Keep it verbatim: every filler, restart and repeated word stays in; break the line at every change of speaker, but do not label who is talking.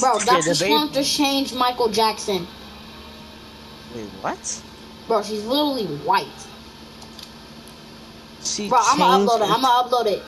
Bro,
Yeah,
Doctor
the baby-
Slump just changed Michael Jackson.
Wait, what?
Bro, she's literally white.
She
Bro, I'ma
changed
upload it.
it.
I'ma upload it.